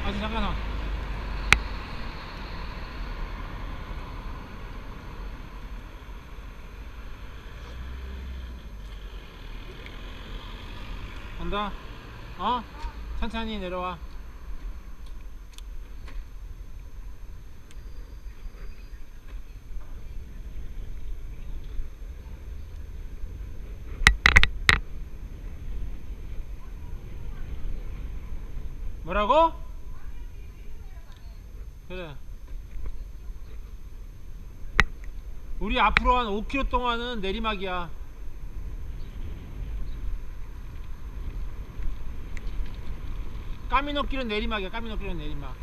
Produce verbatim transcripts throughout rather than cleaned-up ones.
아직 잠깐 와. 간다. 어? 천천히 내려와. 뭐라고? 그래. 우리 앞으로 한 오 킬로미터 동안은 내리막이야. 까미노길은 내리막이야. 까미노길은 내리막.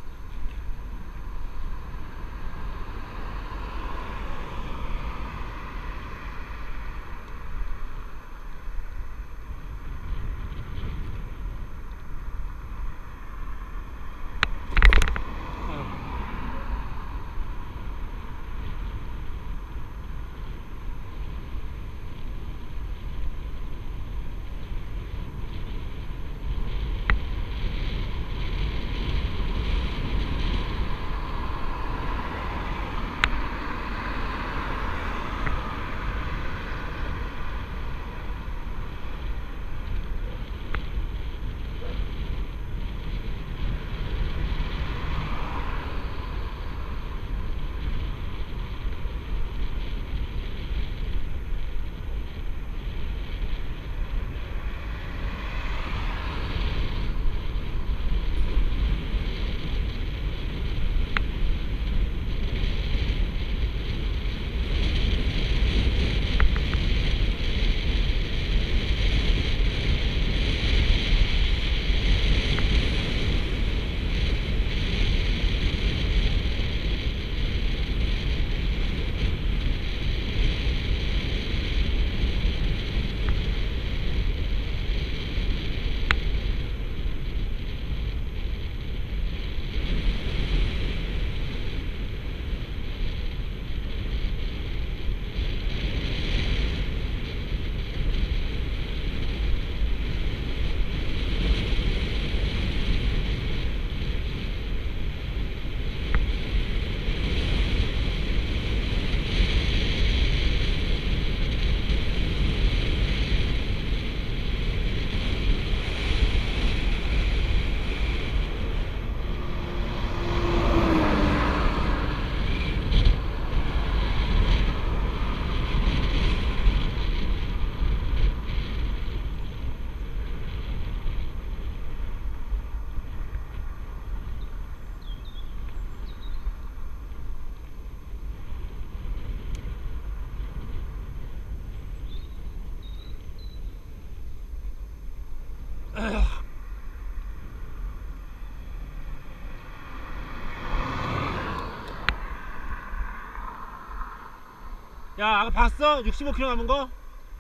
야, 아까 봤어? 육십오 킬로미터 남은 거?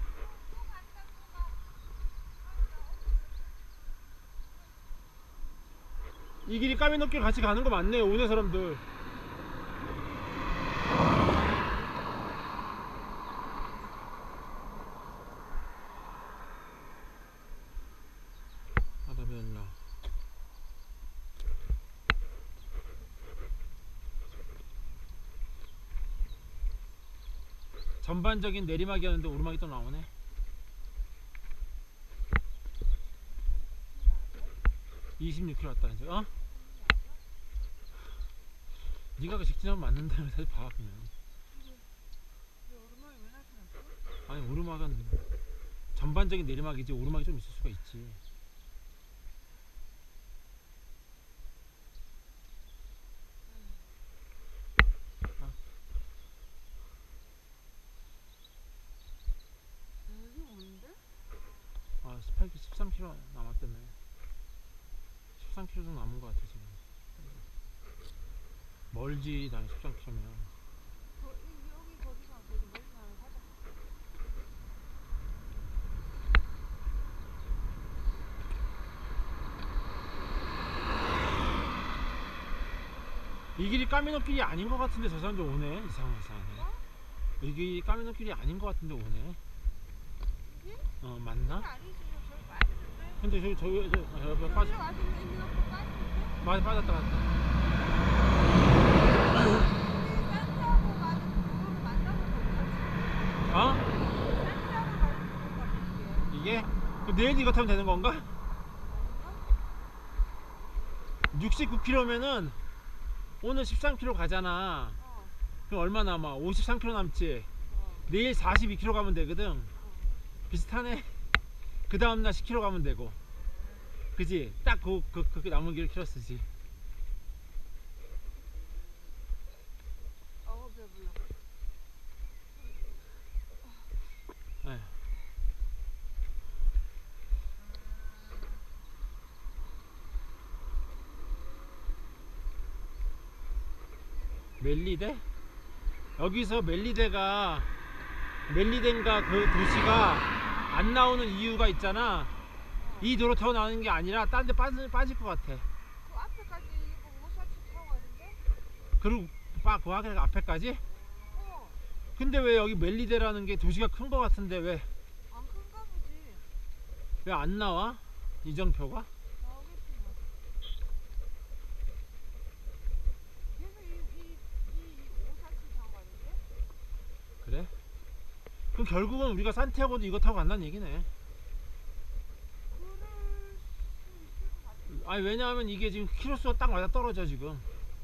이 길이 까미노길 같이 가는 거 맞네. 오네 사람들. 아다벨라. 전반적인 내리막이었는데 오르막이 또 나오네. 이십육 킬로미터 왔다 이제. 어? 네가 그 직진하면 맞는다면 다시 봐 그냥. 아니 오르막은 전반적인 내리막이지 오르막이 좀 있을 수가 있지. 아, 아 십팔 킬로미터 십삼 킬로미터 남았겠네. 십삼 킬로미터 정도 남은 것 같아 지금. 멀지 난 십삼 킬로미터면. 이 길이 까미노길이 아닌 것 같은데 저 사람들 오네. 이상하네 이상하네. 어? 이 길이 까미노길이 아닌 것 같은데 오네. 어 맞나? 근데 저기 저기 저 옆에 빠져 맞아, 빠졌다 빠졌다. 산티아고 가는 그거를 만나보고 어? 산티아고 가는 그거 같은 게 이게? 그럼 내일 이거 타면 되는 건가? 아닌가? 육십구 킬로미터면은 오늘 십삼 킬로미터 가잖아. 어, 그럼 얼마 남아? 오십삼 킬로미터 남지. 어, 내일 사십이 킬로미터 가면 되거든. 어. 비슷하네. 그 다음날 십 킬로미터 가면 되고. 그지? 딱 그, 그, 그 남은 길 킬로 쓰지. 어, 배불러. 에휴. 멜리데? 여기서 멜리데가 멜리덴가 그 도시가 안 나오는 이유가 있잖아. 이 도로 타고 나오는 게 아니라 딴 데 빠질, 빠질 것 같아. 그 앞에까지 이거 오사치 타고 가는데? 그리고 빠, 그 앞에까지? 어, 근데 왜 여기 멜리데라는 게 도시가 큰 것 같은데 왜 안 큰가 보지. 왜 안 나와? 이정표가? 나오겠지 뭐. 그래서 이, 이, 이 오사치 타고 가는데? 그래? 그럼 결국은 우리가 산티아고도 이거 타고 간다는 얘기네. 그럴 수 있을 것 같아. 아니 왜냐하면 이게 지금 키로수가 딱 맞아 떨어져 지금.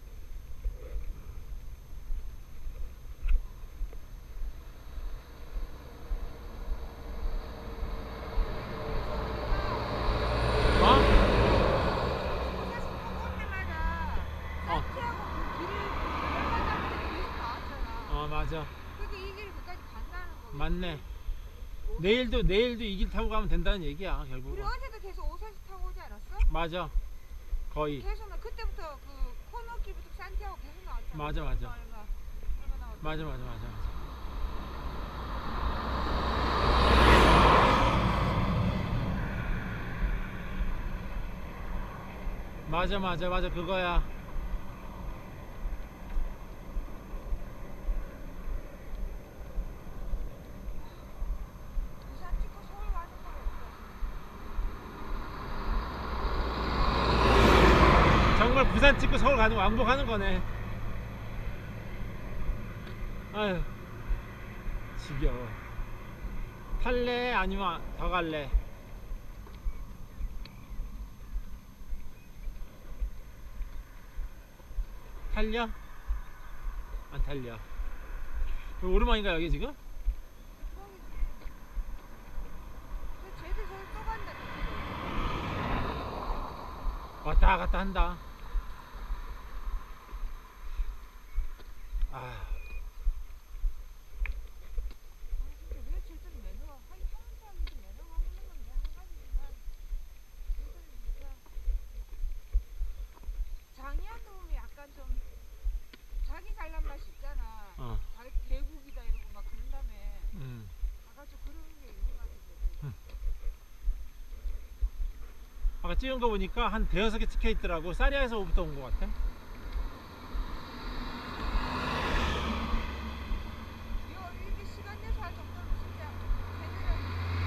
어? 오사치 타고 올 때마다 어. 산티아고 그 길을 얼마 전에 계속 나왔잖아. 어 맞아. 그러니까 이 길이 끝까지 간다는 거겠지. 맞네. 오사치- 내일도 내일도 이 길 타고 가면 된다는 얘기야 우리 결국은. 어제도 계속 오사치 타고 오지 않았어? 맞아. 거의. 계속 나 그때부터 그 코너길부터 산티아고 계속 나왔잖아. 맞아, 맞아. 얼마 얼마 얼마 나왔어? 맞아 맞아 맞아 맞아. 맞아 맞아 맞아 그거야. 부산 찍고 서울 가는 거 없어. 정말 부산 찍고 서울 가는 거 왕복하는 거네. 아휴 지겨워. 탈래 아니면 더 갈래? 탈려? 안 탈려. 이거 오르막인가 여기 지금? 그거겠지. 근데 쟤들 저기 또 간다. 왔다 갔다 한다. 아 아 진짜 왜 쟤들은 매너가 한 항상 매너가 없는 건데 한 가지지만 쟤들은 진짜 장이한도 보면 약간 좀 자기 잘난 맛이 있잖아. 어. 자기 개국이다 이러고 막 그런 다음에 음. 가가지고 그런 게 있는 것 같아 쟤들. 아까 찍은 거 보니까 한 대여섯 개 찍혀 있더라고. 사리아에서부터 온 거 같아. 이거 이렇게 시간 내서 할 정도면 진짜 쟤들은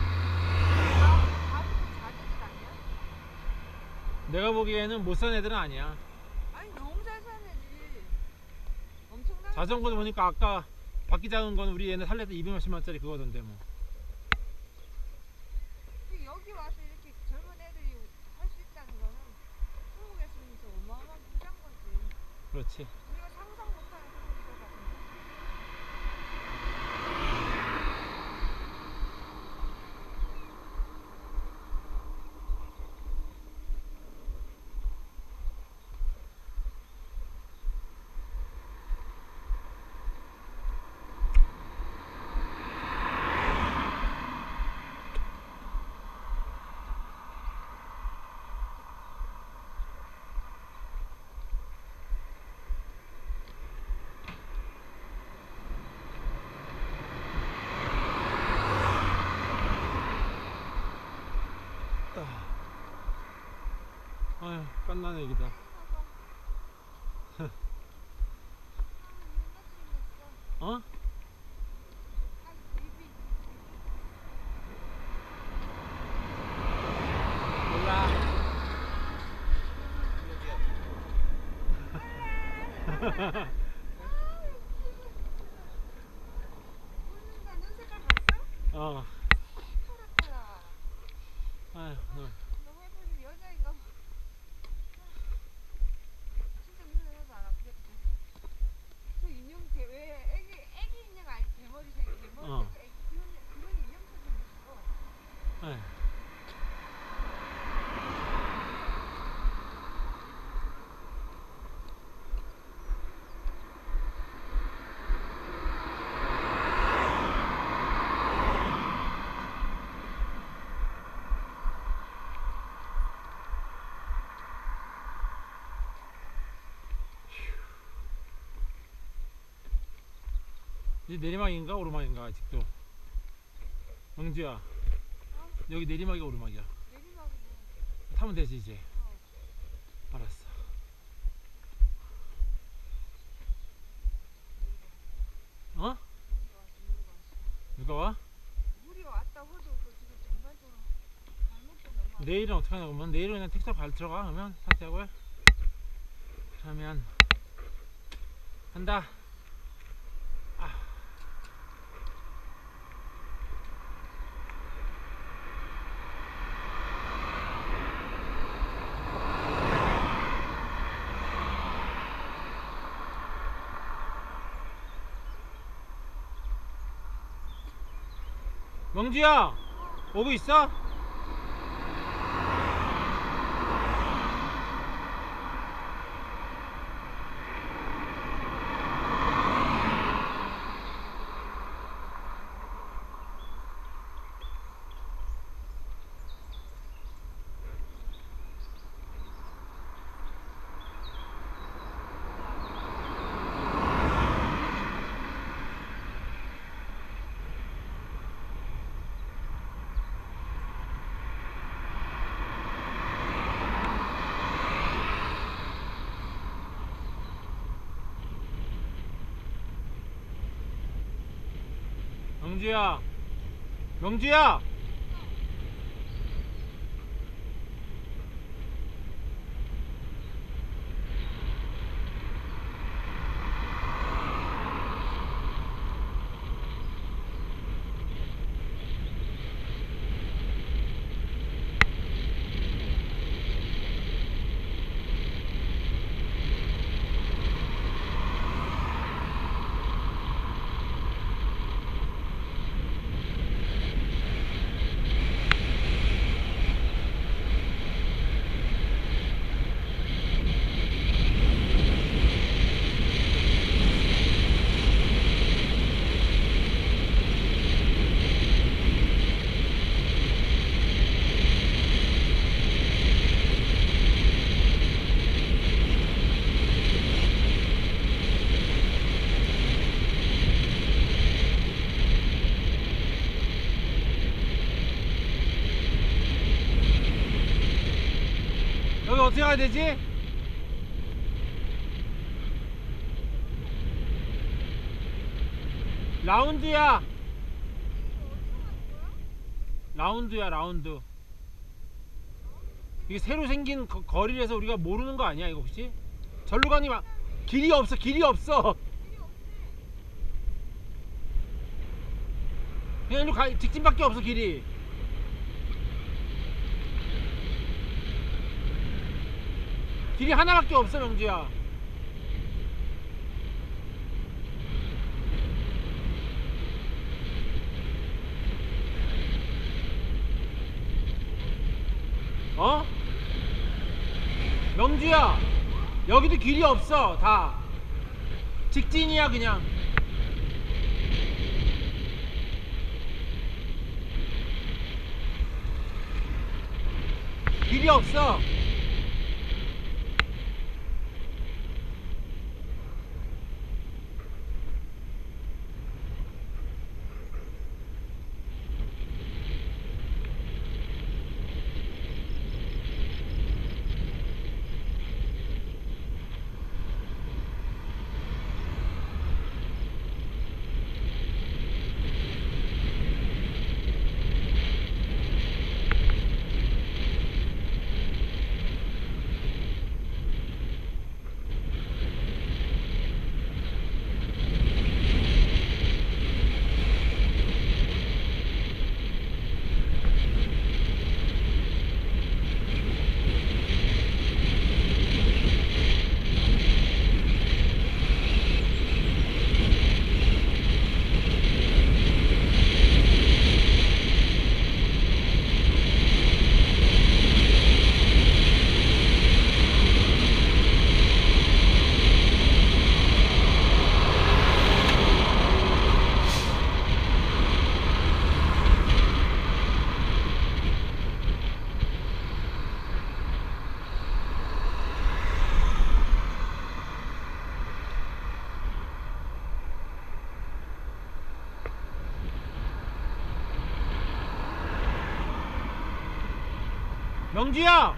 다 다음부터 자제들 아니야? 내가 보기에는 못 산 애들은 아니야. 아니 너무 잘 사는 애지. 엄청나게 자전거도 잘 보니까 아까 바퀴 작은 건 우리 얘네 살려도 이백몇십만 원짜리 그거던데 뭐. 사- 여기 와서 이렇게 젊은 애들이 할 수 있다는 거는 한국에서는 진짜 어마어마한 부자인 거지. 그렇지. 우리가 상상 못하는 그런 부자 같은데. 아휴 깐나네 얘기다. 봐봐. 아, 눈같이 생겼어. 어? 아, 베이비. 몰라. 웃는 거 눈 색깔 봤어? 어. 파랗더라. 아휴, 너. 너무 예쁘지 여자인가 봐. 진짜 눈에 하나도 안 아프겠지. 저 인형 대, 왜 애기 애기 인형 알지? 대머리 생 대머리 어. 애기 그런 그런 인형처럼 생겼어. 아휴. 이제 내리막인가 오르막인가 아직도? 영주야, 어? 여기 내리막이 오르막이야. 내리막이네. 타면 되지 이제. 어. 알았어. 어? 누가 와? 물이 왔다 호도 그 지금 전반적으로 발목도 너무 아파. 내일은 어떻게 하냐 그러면 내일은 그냥 택시 타고 발 들어가 그러면 산티아고에. 그러면 간다. 아. 명주야, 오고 있어? 명주야, 명주야. 여기 어떻게 가야 되지? 라운드야. 라운드야, 라운드. 이게 새로 생긴 거, 거리라서 우리가 모르는 거 아니야 이거 혹시? 절로 가니 막 길이 없어, 길이 없어. 그냥 일로 가, 직진밖에 없어 길이. 길이 하나밖에 없어 명주야. 어? 명주야, 여기도 길이 없어. 다 직진이야 그냥. 길이 없어. 영주야!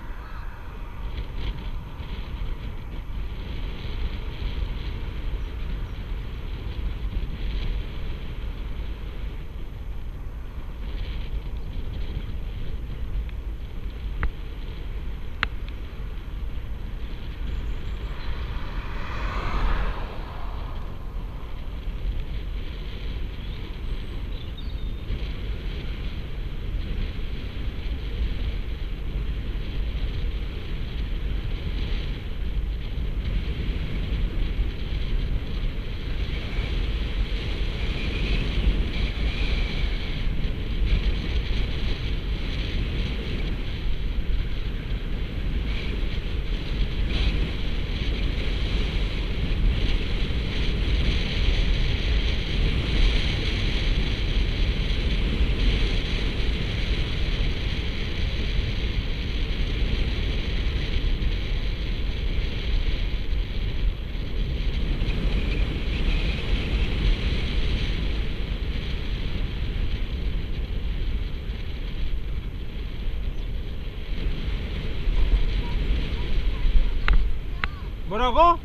뭐라고?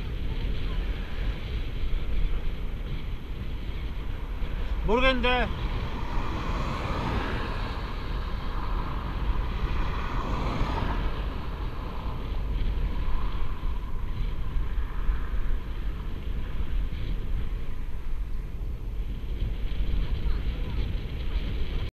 모르겠는데